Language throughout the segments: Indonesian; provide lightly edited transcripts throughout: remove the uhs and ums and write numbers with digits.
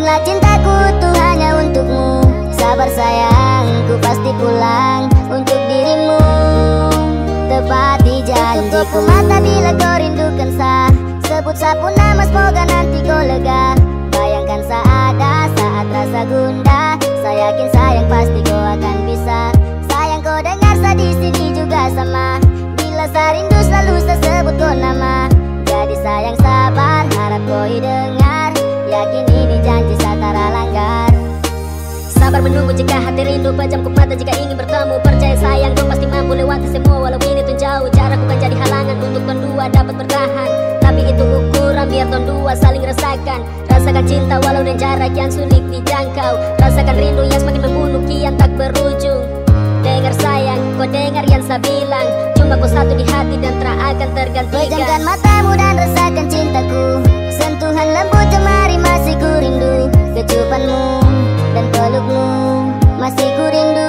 Yakinlah cintaku tuh hanya untukmu. Sabar sayang, ku pasti pulang untuk dirimu. Tepati janjiku. Mata bila kau rindukan sah, sebut sapu nama semoga nanti kau lega. Bayangkan saat rasa gundah, saya yakin sayang pasti kau akan bisa. Sayang kau dengar saya di sini juga sama. Bila saya rindu selalu saya sebut kau nama. Jadi sayang sabar, harap kau dengar. Yakin ini janji saya tak langgar. Sabar menunggu jika hati rindu, pejamku mata jika ingin bertemu. Percaya sayang kau pasti mampu lewati semua walau ini tuh jauh. Jarakku kan jadi halangan untuk ton dua dapat bertahan. Tapi itu ukuran biar ton dua saling rasakan. Rasakan cinta walau dan jarak yang sulit dijangkau. Rasakan rindu yang semakin membunuh kian tak berujung. Dengar sayang, kau dengar yang saya bilang. Cuma kau satu di hati dan tak akan tergantikan. Pejamkan matamu dan rasakan cintaku. Sentuhan lembut jemari masih ku rindu. Kecupanmu dan pelukmu masih ku rindu.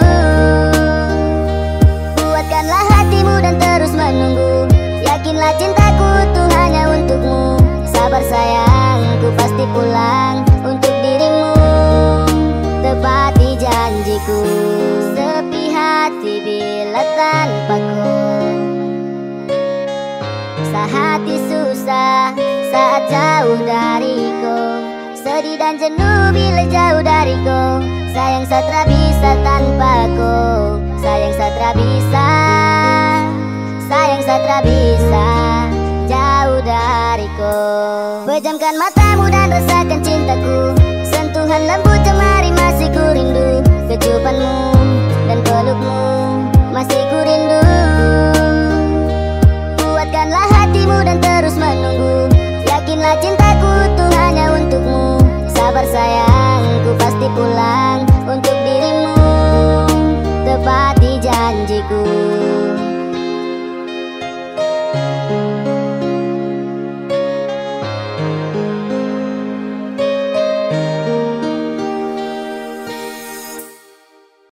Buatkanlah hatimu dan terus menunggu. Yakinlah cintaku tuh hanya untukmu. Sabar sayang, ku pasti pulang untuk dirimu. Tepati janjiku. Sepi hati bila tanpaku. Sehati susah saat jauh dariku. Sedih dan jenuh bila jauh dariku. Sayang satra bisa tanpaku. Sayang satra bisa. Sayang satra bisa jauh dariku. Pejamkan matamu dan rasakan cintaku. Sentuhan lembut jemari masih ku rindu. Kecupanmu dan pelukmu masih ku rindu. Buatkanlah hatimu dan terus menunggu. Yakinlah cintaku tuh hanya untukmu. Sabar sayang, ku pasti pulang untuk dirimu. Tepati janjiku.